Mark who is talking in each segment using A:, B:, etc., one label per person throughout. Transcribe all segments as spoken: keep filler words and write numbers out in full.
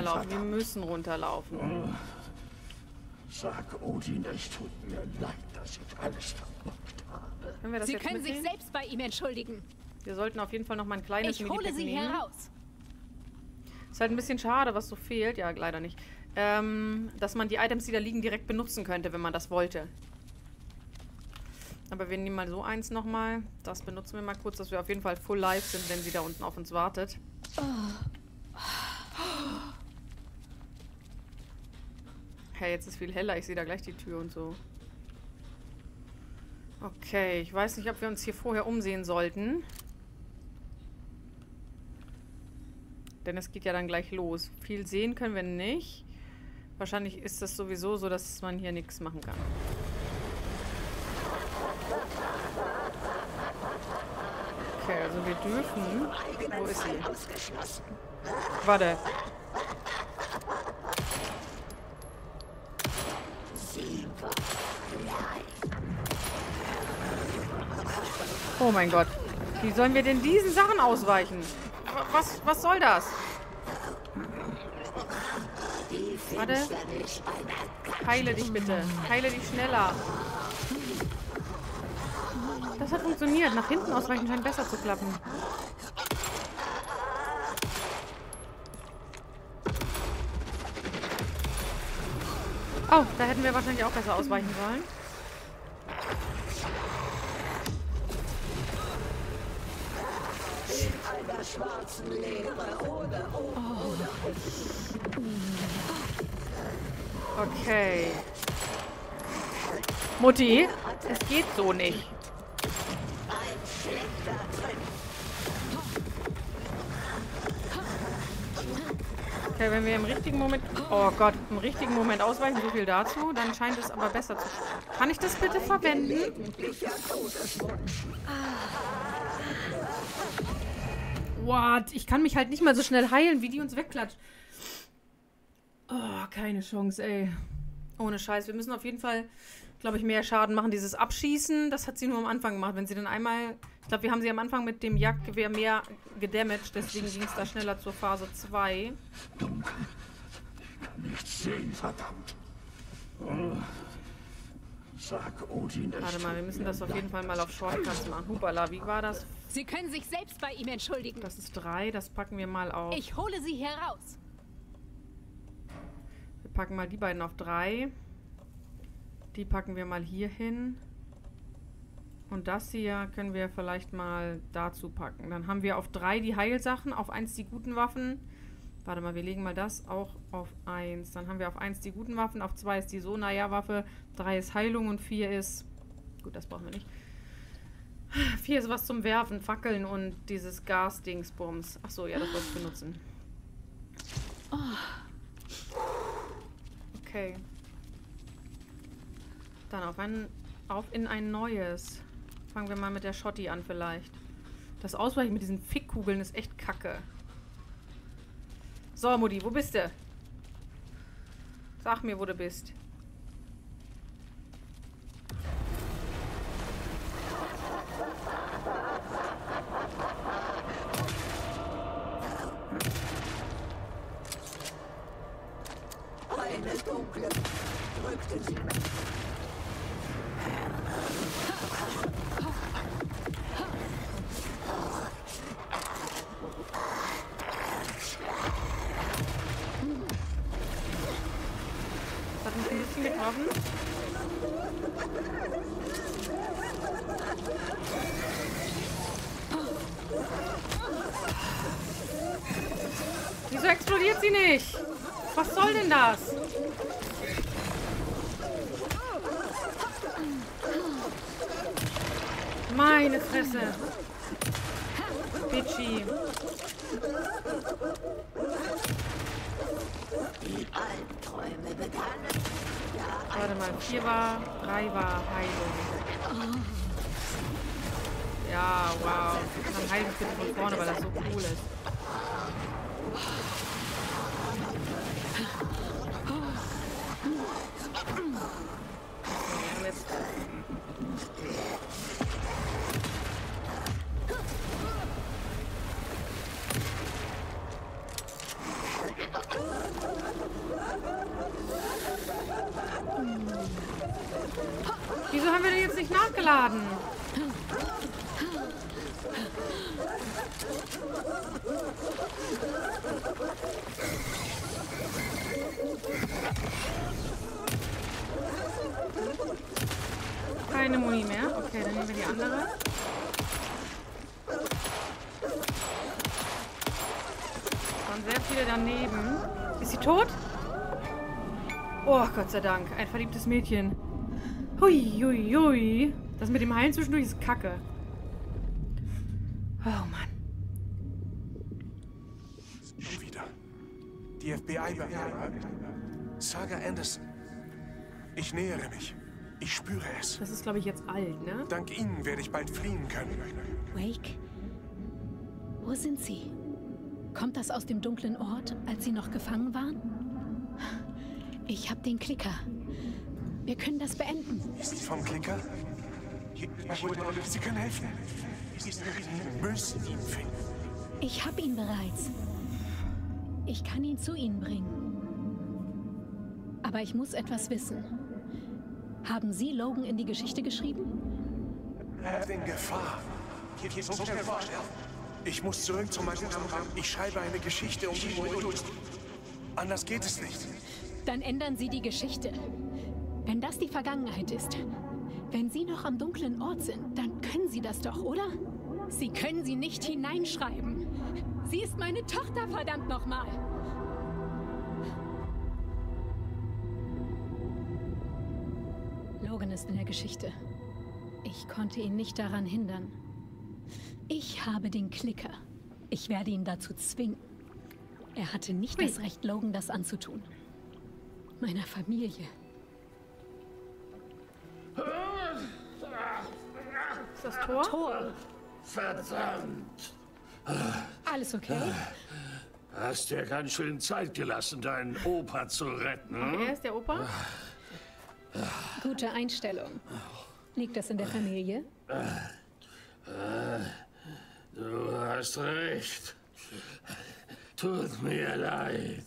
A: runterlaufen. Wir müssen runterlaufen.
B: Oh. Sag Odin, es tut mir leid, dass ich alles verbockt habe.
A: Können wir das
C: Sie
A: jetzt
C: können
A: mitnehmen?
C: sich selbst bei ihm entschuldigen.
A: Wir sollten auf jeden Fall noch mal ein kleines
C: Ich hole
A: Medipack
C: sie
A: nehmen.
C: heraus.
A: Ist halt ein bisschen schade, was so fehlt. Ja, leider nicht. Ähm, dass man die Items, die da liegen, direkt benutzen könnte, wenn man das wollte. Aber wir nehmen mal so eins nochmal. Das benutzen wir mal kurz, dass wir auf jeden Fall full life sind, wenn sie da unten auf uns wartet. Hey, jetzt ist viel heller. Ich sehe da gleich die Tür und so. Okay, ich weiß nicht, ob wir uns hier vorher umsehen sollten. Denn es geht ja dann gleich los. Viel sehen können wir nicht. Wahrscheinlich ist das sowieso so, dass man hier nichts machen kann. Okay, also wir dürfen... Wo ist sie? Warte. Oh mein Gott. Wie sollen wir denn diesen Sachen ausweichen? Was, was soll das? Warte. Heile dich bitte. Heile dich schneller. Das hat funktioniert. Nach hinten ausweichen scheint besser zu klappen. Oh, da hätten wir wahrscheinlich auch besser ausweichen sollen. Okay. Mutti, es geht so nicht. Okay, wenn wir im richtigen Moment... Oh Gott, im richtigen Moment ausweichen, so viel dazu. Dann scheint es aber besser zu... Kann ich das bitte verwenden? What? Ich kann mich halt nicht mal so schnell heilen, wie die uns wegklatscht. Oh, keine Chance, ey. Ohne Scheiß. Wir müssen auf jeden Fall, glaube ich, mehr Schaden machen. Dieses Abschießen, das hat sie nur am Anfang gemacht. Wenn sie dann einmal... Ich glaube, wir haben sie am Anfang mit dem Jagdgewehr mehr gedamaged. Deswegen ging es da schneller zur Phase zwei.
B: Dunkel. Ich kann nichts sehen, verdammt. Oh. Sag Odin, es
A: Warte mal, wir
B: tut
A: müssen
B: mir
A: das auf jeden
B: leid,
A: Fall mal
B: dass
A: auf
B: ich
A: Shortcuts machen. Hupala, wie war das?
C: Sie können sich selbst bei ihm entschuldigen.
A: Das ist drei, das packen wir mal auf.
C: Ich hole sie heraus.
A: Wir packen mal die beiden auf drei. Die packen wir mal hier hin. Und das hier können wir vielleicht mal dazu packen. Dann haben wir auf drei die Heilsachen, auf eins die guten Waffen. Warte mal, wir legen mal das auch auf eins. Dann haben wir auf eins die guten Waffen, auf zwei ist die Sonaya-Waffe, drei ist Heilung und vier ist... Gut, das brauchen wir nicht. vier ist was zum Werfen, Fackeln und dieses Gas-Dingsbums. Achso, ja, das wollte ich benutzen. Okay. Dann auf, ein, auf in ein neues. Fangen wir mal mit der Schotti an vielleicht. Das Ausweichen mit diesen Fickkugeln ist echt kacke. So, Mutti, wo bist du? Sag mir, wo du bist.
D: Eine dunkle drückte sie mich.
A: Hat mich ein bisschen getroffen. Wieso explodiert sie nicht? Was soll denn das? Meine Fresse. Bitchy.
D: Die Albträume begannen.
A: Warte mal, vier war, drei war Heilung. Ja, wow. Dann heile ich bitte von vorne, weil das so cool ist. So, jetzt. Wieso haben wir denn jetzt nicht nachgeladen? Keine Muni mehr. Okay, dann nehmen wir die andere. Waren sehr viele daneben. Ist sie tot? Oh, Gott sei Dank. Ein verliebtes Mädchen. Hui, hui, hui. Das mit dem Heilen zwischendurch ist Kacke. Oh, Mann.
E: Schon wieder. Die F B I-Beamten. Saga Anderson. Ich nähere mich. Ich spüre es.
A: Das ist, glaube ich, jetzt alt, ne?
E: Dank Ihnen werde ich bald fliehen können.
C: Wake? Wo sind Sie? Kommt das aus dem dunklen Ort, als Sie noch gefangen waren? Ich habe den Klicker. Wir können das beenden.
E: Ist sie vom Klicker? Sie können helfen. Wir müssen ihn finden.
C: Ich habe ihn bereits. Ich kann ihn zu Ihnen bringen. Aber ich muss etwas wissen. Haben Sie Logan in die Geschichte geschrieben?
E: Er ist in Gefahr. Ich muss zurück zu meinem Programm. Ich schreibe eine Geschichte um die Uhr. Anders geht es nicht.
C: Dann ändern Sie die Geschichte. Wenn das die Vergangenheit ist, wenn Sie noch am dunklen Ort sind, dann können Sie das doch, oder? Sie können sie nicht hineinschreiben. Sie ist meine Tochter, verdammt nochmal. Logan ist in der Geschichte. Ich konnte ihn nicht daran hindern. Ich habe den Klicker. Ich werde ihn dazu zwingen. Er hatte nicht Hui. das Recht, Logan das anzutun. Meiner Familie.
A: Ist das Tor?
C: Tor.
B: Verdammt.
C: Alles okay?
B: Hast dir ganz schön Zeit gelassen, deinen Opa zu retten.
A: Hm? Er ist der Opa?
C: Gute Einstellung. Liegt das in der Familie?
B: Du hast recht. Tut mir leid.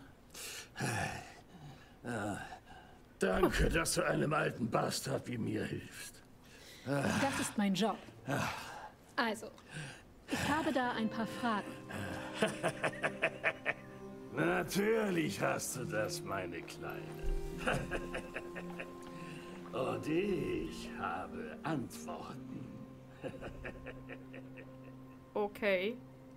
B: Danke, dass du einem alten Bastard wie mir hilfst.
C: Das ist mein Job. Also, ich habe da ein paar Fragen.
B: Natürlich hast du das, meine Kleine. Und ich habe Antworten.
A: Okay.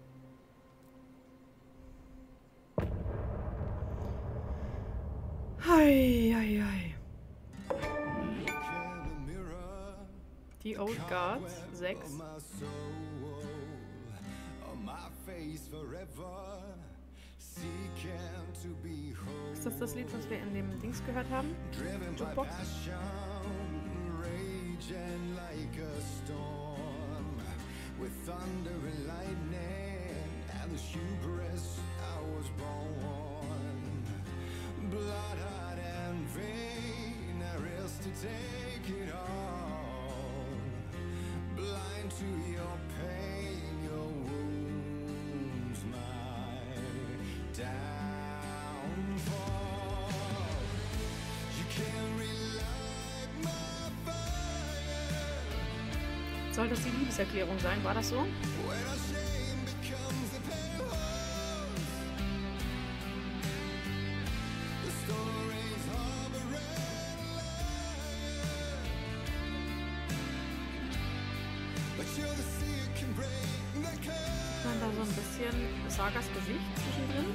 A: Hei, hei, hei. Die Old Guards, sechs. Ist das das Lied, was wir in dem Dings gehört haben? Jukebox? Soll das die Liebeserklärung sein? War das so? Man da so ein bisschen Sagas Gesicht zwischendrin.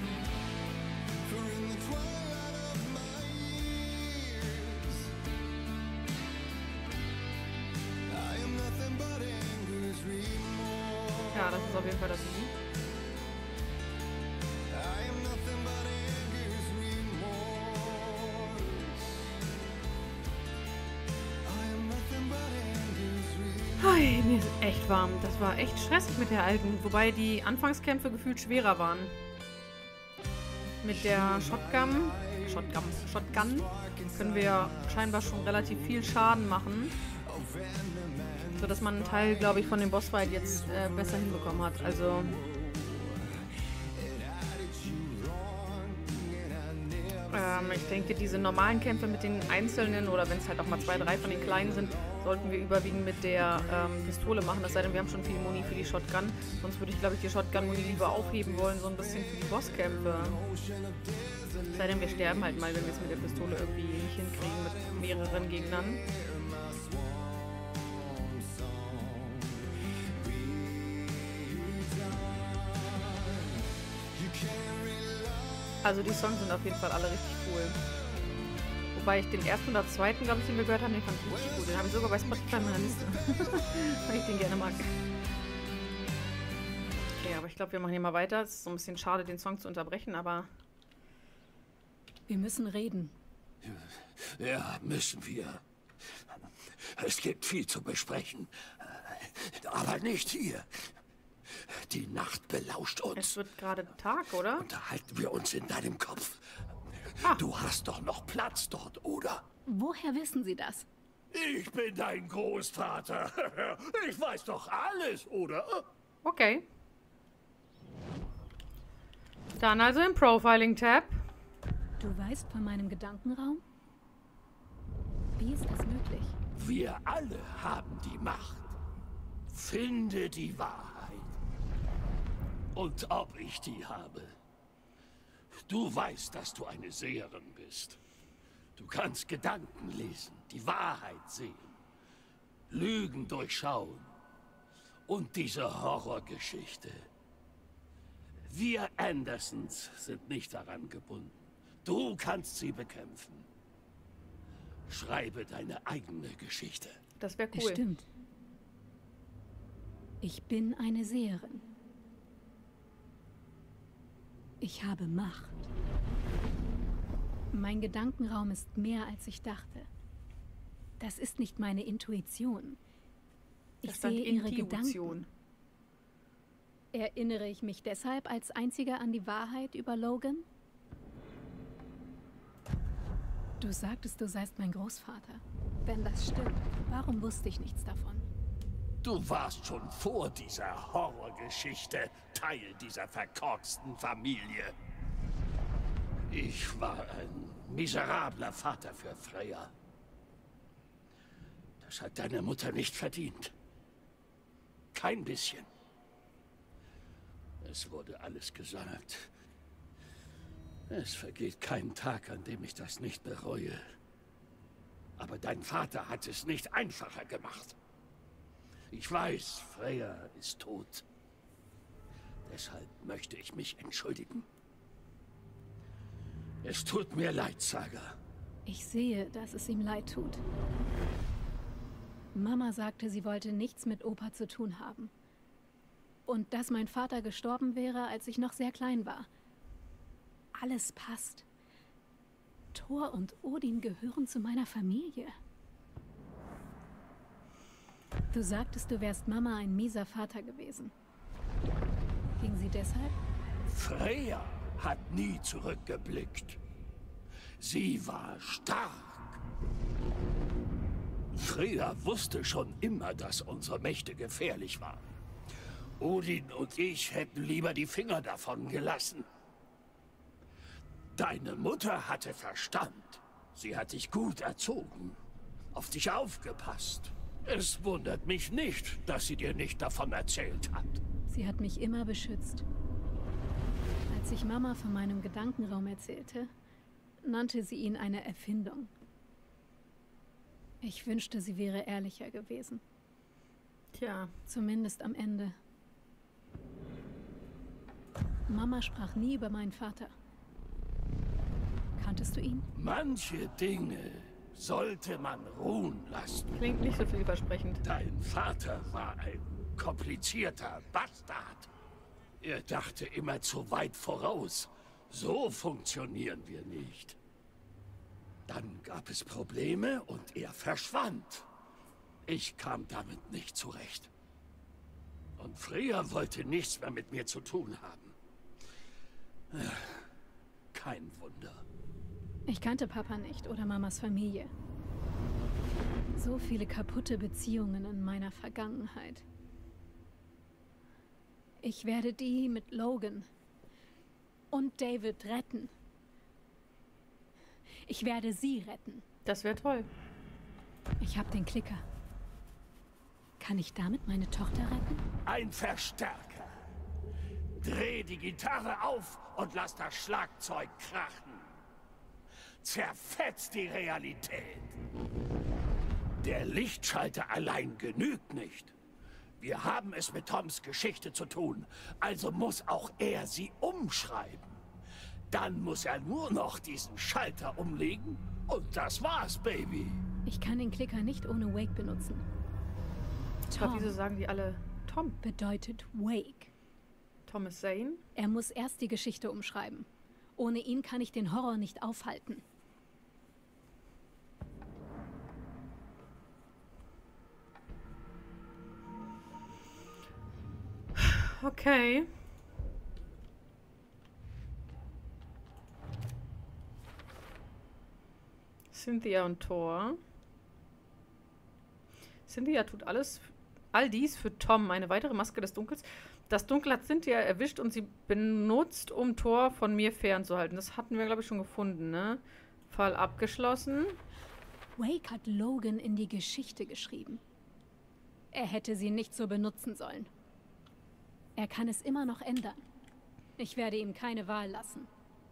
A: Ja, das ist auf jeden Fall das Lied. Hi, mir ist echt warm. Das war echt stressig mit der alten, wobei die Anfangskämpfe gefühlt schwerer waren. Mit der Shotgun, Shotgun, Shotgun können wir scheinbar schon relativ viel Schaden machen. So dass man einen Teil, glaube ich, von dem Bossfight jetzt äh, besser hinbekommen hat. Also ähm, Ähm, ich denke, diese normalen Kämpfe mit den Einzelnen oder wenn es halt auch mal zwei, drei von den Kleinen sind, sollten wir überwiegend mit der ähm, Pistole machen. Es sei denn, wir haben schon viel Muni für die Shotgun. Sonst würde ich, glaube ich, die Shotgun-Muni lieber aufheben wollen, so ein bisschen für die Bosskämpfe. Es sei denn, wir sterben halt mal, wenn wir es mit der Pistole irgendwie nicht hinkriegen mit mehreren Gegnern. Also die Songs sind auf jeden Fall alle richtig cool. Wobei ich den ersten oder zweiten, glaube ich, den wir gehört haben, den fand ich richtig gut. Den habe ich sogar bei Spotify in meiner Liste. Weil ich den gerne mag. Okay, aber ich glaube, wir machen hier mal weiter. Es ist so ein bisschen schade, den Song zu unterbrechen, aber...
C: Wir müssen reden.
B: Ja, müssen wir. Es gibt viel zu besprechen. Aber nicht hier. Die Nacht belauscht uns.
A: Es wird gerade Tag, oder?
B: Unterhalten wir uns in deinem Kopf.
A: Ah.
B: Du hast doch noch Platz dort, oder?
C: Woher wissen Sie das?
B: Ich bin dein Großvater. Ich weiß doch alles, oder?
A: Okay. Dann also im Profiling-Tab.
C: Du weißt von meinem Gedankenraum? Wie ist das möglich?
B: Wir alle haben die Macht. Finde die Wahrheit. Und ob ich die habe. Du weißt, dass du eine Seherin bist. Du kannst Gedanken lesen, die Wahrheit sehen, Lügen durchschauen. Und diese Horrorgeschichte. Wir Andersons sind nicht daran gebunden. Du kannst sie bekämpfen. Schreibe deine eigene Geschichte.
A: Das wäre
C: Es
A: cool.
C: stimmt. Ich bin eine Seherin. Ich habe Macht. Mein Gedankenraum ist mehr, als ich dachte. Das ist nicht meine Intuition. Ich
A: Da stand
C: sehe ihre
A: Intuition.
C: Gedanken. Erinnere ich mich deshalb als Einziger an die Wahrheit über Logan? Du sagtest, du seist mein Großvater. Wenn das stimmt, warum wusste ich nichts davon?
B: Du warst schon vor dieser Horrorgeschichte Teil dieser verkorksten Familie. Ich war ein miserabler Vater für Freya. Das hat deine Mutter nicht verdient. Kein bisschen. Es wurde alles gesagt. Es vergeht kein Tag, an dem ich das nicht bereue. Aber dein Vater hat es nicht einfacher gemacht. Ich weiß, Freya ist tot. Deshalb möchte ich mich entschuldigen. Es tut mir leid, Saga.
C: Ich sehe, dass es ihm leid tut. Mama sagte, sie wollte nichts mit Opa zu tun haben. Und dass mein Vater gestorben wäre, als ich noch sehr klein war. Alles passt. Thor und Odin gehören zu meiner Familie. Du sagtest, du wärst Mama ein mieser Vater gewesen. Ging sie deshalb?
B: Freya hat nie zurückgeblickt. Sie war stark. Freya wusste schon immer, dass unsere Mächte gefährlich waren. Odin und ich hätten lieber die Finger davon gelassen. Deine Mutter hatte Verstand. Sie hat dich gut erzogen, auf dich aufgepasst. Es wundert mich nicht, dass sie dir nicht davon erzählt hat.
C: Sie hat mich immer beschützt. Als ich Mama von meinem Gedankenraum erzählte, nannte sie ihn eine Erfindung. Ich wünschte, sie wäre ehrlicher gewesen.
A: Tja,
C: Zumindest am Ende. Mama sprach nie über meinen Vater. Kanntest du ihn?
B: Manche Dinge sollte man ruhen lassen.
A: klingt nicht so vielversprechend.
B: Dein Vater war ein komplizierter Bastard. Er dachte immer zu weit voraus. So funktionieren wir nicht. Dann gab es Probleme und er verschwand. Ich kam damit nicht zurecht. Und Freya wollte nichts mehr mit mir zu tun haben. Kein Wunder.
C: Ich kannte Papa nicht oder Mamas Familie. So viele kaputte Beziehungen in meiner Vergangenheit. Ich werde die mit Logan und David retten. Ich werde sie retten.
A: Das wäre toll.
C: Ich habe den Klicker. Kann ich damit meine Tochter retten?
B: Ein Verstärker. Dreh die Gitarre auf und lass das Schlagzeug krachen. Zerfetzt die Realität. Der Lichtschalter allein genügt nicht. Wir haben es mit Toms Geschichte zu tun, also muss auch er sie umschreiben. Dann muss er nur noch diesen Schalter umlegen und das war's, Baby.
C: Ich kann den Klicker nicht ohne Wake benutzen.
A: Aber wieso sagen die alle Tom?
C: Bedeutet Wake.
A: Thomas Zane?
C: Er muss erst die Geschichte umschreiben. Ohne ihn kann ich den Horror nicht aufhalten.
A: Okay. Cynthia und Thor. Cynthia tut alles, all dies für Tom, eine weitere Maske des Dunkels. Das Dunkel hat Cynthia erwischt und sie benutzt, um Thor von mir fernzuhalten. Das hatten wir, glaube ich, schon gefunden, ne? Fall abgeschlossen.
C: Wake hat Logan in die Geschichte geschrieben. Er hätte sie nicht so benutzen sollen. Er kann es immer noch ändern. Ich werde ihm keine Wahl lassen.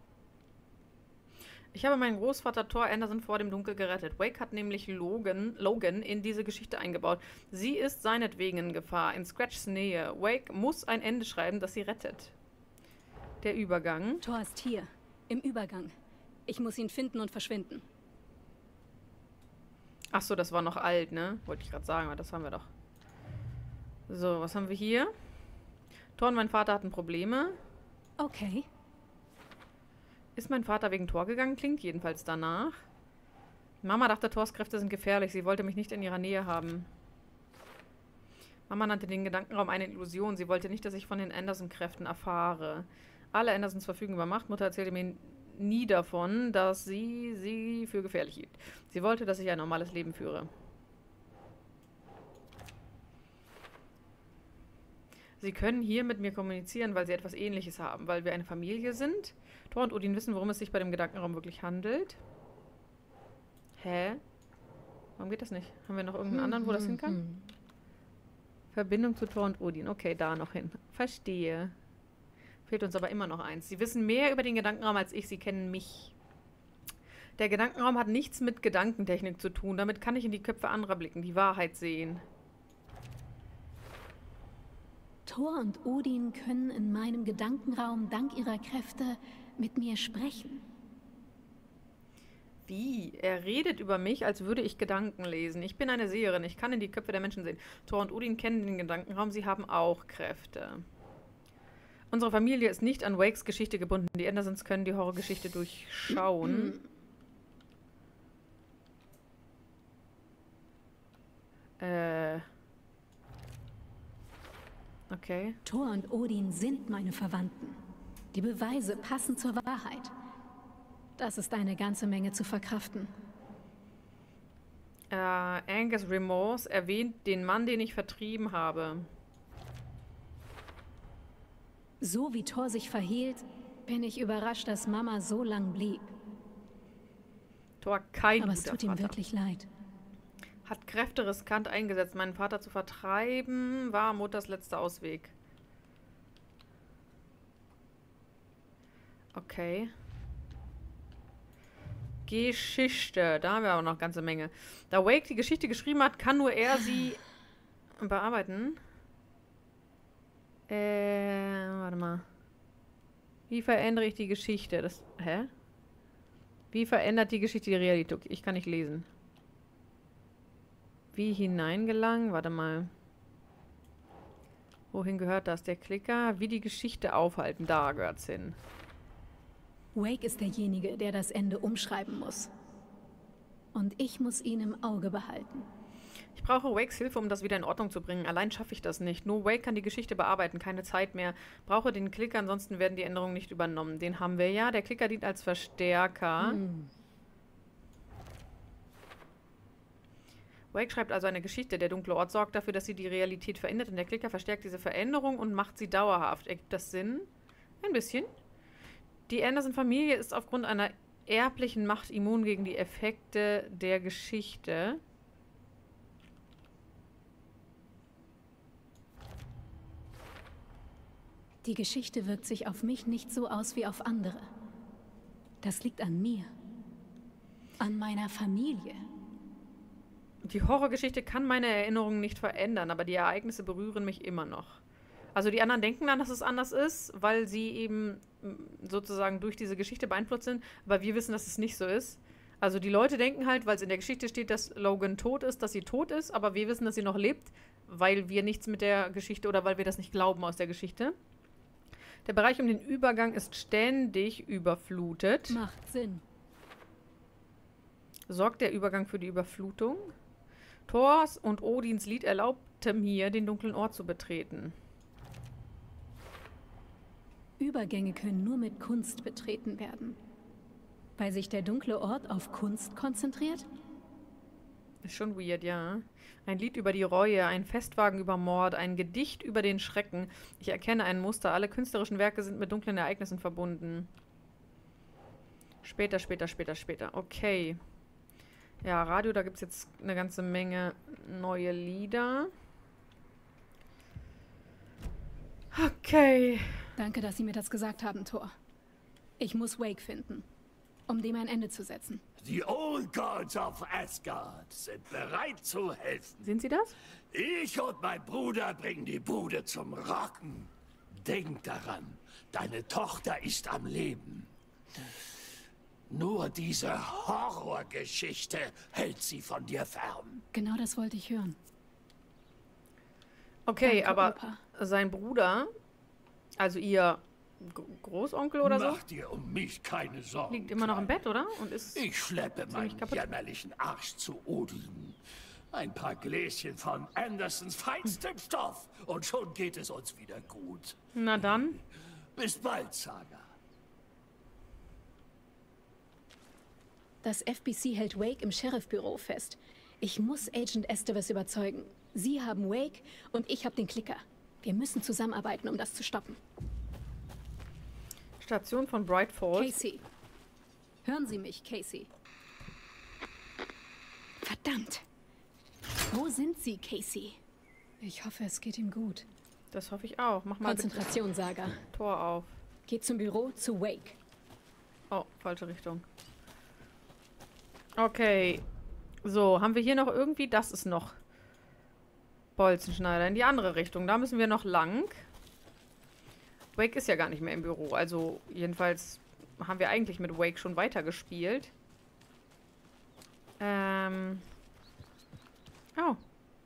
A: Ich habe meinen Großvater Thor Anderson vor dem Dunkel gerettet. Wake hat nämlich Logan, Logan in diese Geschichte eingebaut. Sie ist seinetwegen in Gefahr, in Scratchs Nähe. Wake muss ein Ende schreiben, das sie rettet. Der Übergang.
C: Thor ist hier, im Übergang. Ich muss ihn finden und verschwinden.
A: Ach so, das war noch alt, ne? Wollte ich gerade sagen, aber das haben wir doch. So, was haben wir hier? Thor und mein Vater hatten Probleme.
C: Okay.
A: Ist mein Vater wegen Thor gegangen? Klingt jedenfalls danach. Mama dachte, Thors Kräfte sind gefährlich. Sie wollte mich nicht in ihrer Nähe haben. Mama nannte den Gedankenraum eine Illusion. Sie wollte nicht, dass ich von den Anderson-Kräften erfahre. Alle Andersons verfügen über Macht. Mutter erzählte mir nie davon, dass sie sie für gefährlich hielt. Sie wollte, dass ich ein normales Leben führe. Sie können hier mit mir kommunizieren, weil sie etwas Ähnliches haben, weil wir eine Familie sind. Thor und Odin wissen, worum es sich bei dem Gedankenraum wirklich handelt. Hä? Warum geht das nicht? Haben wir noch irgendeinen anderen, wo das hin kann? Verbindung zu Thor und Odin. Okay, da noch hin. Verstehe. Fehlt uns aber immer noch eins. Sie wissen mehr über den Gedankenraum als ich. Sie kennen mich. Der Gedankenraum hat nichts mit Gedankentechnik zu tun. Damit kann ich in die Köpfe anderer blicken, die Wahrheit sehen.
C: Thor und Odin können in meinem Gedankenraum dank ihrer Kräfte mit mir sprechen.
A: Wie? Er redet über mich, als würde ich Gedanken lesen. Ich bin eine Seherin. Ich kann in die Köpfe der Menschen sehen. Thor und Odin kennen den Gedankenraum. Sie haben auch Kräfte. Unsere Familie ist nicht an Wakes Geschichte gebunden. Die Andersons können die Horrorgeschichte durchschauen. äh... Okay.
C: Thor und Odin sind meine Verwandten. Die Beweise passen zur Wahrheit. Das ist eine ganze Menge zu verkraften.
A: Äh, Angus Remorse erwähnt den Mann, den ich vertrieben habe.
C: So wie Thor sich verhielt, bin ich überrascht, dass Mama so lang blieb.
A: Thor kein
C: Aber es
A: guter
C: tut ihm
A: Vater.
C: wirklich leid.
A: Hat Kräfte riskant eingesetzt, meinen Vater zu vertreiben, war Mutters letzter Ausweg. Okay. Geschichte. Da haben wir aber noch eine ganze Menge. Da Wake die Geschichte geschrieben hat, kann nur er sie bearbeiten. Äh, warte mal. Wie verändere ich die Geschichte? Das, hä? Wie verändert die Geschichte die Realität? Ich kann nicht lesen. Wie hineingelangen? Warte mal. Wohin gehört das? Der Klicker? Wie die Geschichte aufhalten? Da gehört's hin.
C: Wake ist derjenige, der das Ende umschreiben muss. Und ich muss ihn im Auge behalten.
A: Ich brauche Wakes Hilfe, um das wieder in Ordnung zu bringen. Allein schaffe ich das nicht. Nur Wake kann die Geschichte bearbeiten. Keine Zeit mehr. Brauche den Klicker, ansonsten werden die Änderungen nicht übernommen. Den haben wir ja. Der Klicker dient als Verstärker. Hm. Wake schreibt also eine Geschichte. Der dunkle Ort sorgt dafür, dass sie die Realität verändert. Und der Klicker verstärkt diese Veränderung und macht sie dauerhaft. Ergibt das Sinn? Ein bisschen. Die Anderson-Familie ist aufgrund einer erblichen Macht immun gegen die Effekte der Geschichte.
C: Die Geschichte wirkt sich auf mich nicht so aus wie auf andere. Das liegt an mir. An meiner Familie.
A: Die Horrorgeschichte kann meine Erinnerungen nicht verändern, aber die Ereignisse berühren mich immer noch. Also die anderen denken dann, dass es anders ist, weil sie eben sozusagen durch diese Geschichte beeinflusst sind, aber wir wissen, dass es nicht so ist. Also die Leute denken halt, weil es in der Geschichte steht, dass Logan tot ist, dass sie tot ist, aber wir wissen, dass sie noch lebt, weil wir nichts mit der Geschichte oder weil wir das nicht glauben aus der Geschichte. Der Bereich um den Übergang ist ständig überflutet.
C: Macht Sinn.
A: Sorgt der Übergang für die Überflutung? Thors und Odins Lied erlaubte mir, den dunklen Ort zu betreten.
C: Übergänge können nur mit Kunst betreten werden. Weil sich der dunkle Ort auf Kunst konzentriert?
A: Ist schon weird, ja. Ein Lied über die Reue, ein Festwagen über Mord, ein Gedicht über den Schrecken. Ich erkenne ein Muster. Alle künstlerischen Werke sind mit dunklen Ereignissen verbunden. Später, später, später, später. Okay. Ja, Radio, da gibt es jetzt eine ganze Menge neue Lieder. Okay.
C: Danke, dass Sie mir das gesagt haben, Thor. Ich muss Wake finden, um dem ein Ende zu setzen.
B: Die Old Gods of Asgard sind bereit zu helfen.
A: Sind sie das?
B: Ich und mein Bruder bringen die Bude zum Rocken. Denk daran, deine Tochter ist am Leben. Nur diese Horrorgeschichte hält sie von dir fern.
C: Genau das wollte ich hören.
A: Okay,
C: Danke,
A: aber
C: Opa.
A: sein Bruder, also ihr G Großonkel oder so,
B: Mach dir um mich keine Sorgen.
A: liegt immer noch im
B: Kleiner.
A: Bett, oder? Und ist
B: Ich schleppe meinen
A: kaputt.
B: jämmerlichen Arsch zu Odin. Ein paar Gläschen von Andersons feinstem Stoff und schon geht es uns wieder gut.
A: Na dann.
B: Bis bald, Saga.
C: Das F B C hält Wake im Sheriffbüro fest. Ich muss Agent Estevez überzeugen. Sie haben Wake und ich habe den Klicker. Wir müssen zusammenarbeiten, um das zu stoppen.
A: Station von Bright Falls.
C: Casey. Hören Sie mich, Casey. Verdammt. Wo sind Sie, Casey? Ich hoffe, es geht ihm gut.
A: Das hoffe ich auch. Mach mal bitte
C: Konzentration, Saga.
A: Tor auf.
C: Geht zum Büro zu Wake.
A: Oh, falsche Richtung. Okay. So, haben wir hier noch irgendwie... Das ist noch Bolzenschneider. In die andere Richtung. Da müssen wir noch lang. Wake ist ja gar nicht mehr im Büro. Also, jedenfalls haben wir eigentlich mit Wake schon weitergespielt. Ähm... Oh.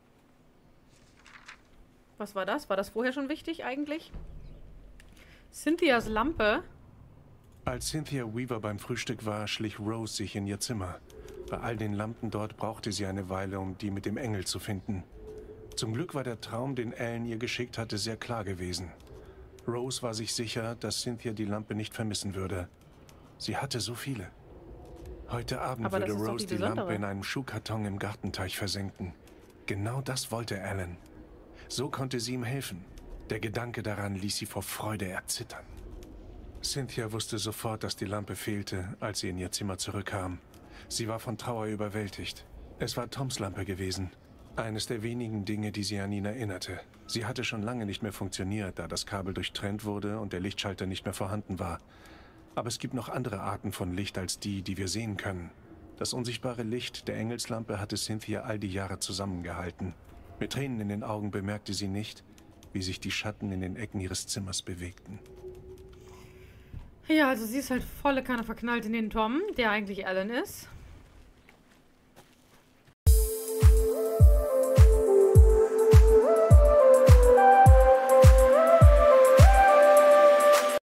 A: Was war das? War das vorher schon wichtig eigentlich? Cynthias Lampe.
E: Als Cynthia Weaver beim Frühstück war, schlich Rose sich in ihr Zimmer. Bei all den Lampen dort brauchte sie eine Weile, um die mit dem Engel zu finden. Zum Glück war der Traum, den Alan ihr geschickt hatte, sehr klar gewesen. Rose war sich sicher, dass Cynthia die Lampe nicht vermissen würde. Sie hatte so viele. Heute Abend
A: Aber das
E: würde
A: ist doch
E: Rose
A: die
E: die Lampe
A: besondere.
E: in einem Schuhkarton im Gartenteich versenken. Genau das wollte Alan. So konnte sie ihm helfen. Der Gedanke daran ließ sie vor Freude erzittern. Cynthia wusste sofort, dass die Lampe fehlte, als sie in ihr Zimmer zurückkam. Sie war von Trauer überwältigt. Es war Toms Lampe gewesen. Eines der wenigen Dinge, die sie an ihn erinnerte. Sie hatte schon lange nicht mehr funktioniert, da das Kabel durchtrennt wurde und der Lichtschalter nicht mehr vorhanden war. Aber es gibt noch andere Arten von Licht als die, die wir sehen können. Das unsichtbare Licht der Engelslampe hatte Cynthia all die Jahre zusammengehalten. Mit Tränen in den Augen bemerkte sie nicht, wie sich die Schatten in den Ecken ihres Zimmers bewegten.
A: Ja, also sie ist halt volle Kanne verknallt in den Tom, der eigentlich Alan ist.